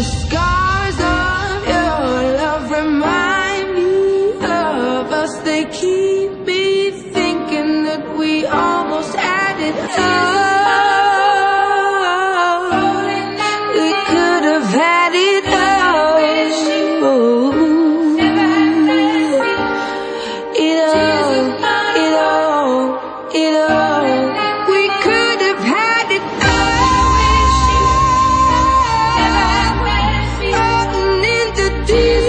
The scars of your love remind me of us. They keep me thinking that we almost added up. We could have had it all. It all. We could have had it all. Floating in the deep.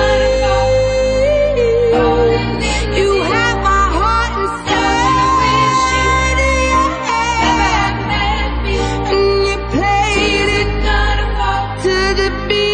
You have my heart inside of your hand, and you played it to the beat.